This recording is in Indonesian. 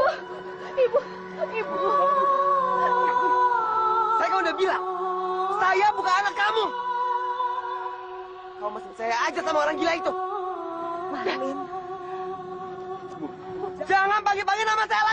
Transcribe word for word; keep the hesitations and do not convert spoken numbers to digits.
Ibu, ibu. Saya kan udah bilang, saya bukan anak kamu. Kamu masih percaya aja sama orang gila itu. Marlin. Jangan pagi-pagi nama saya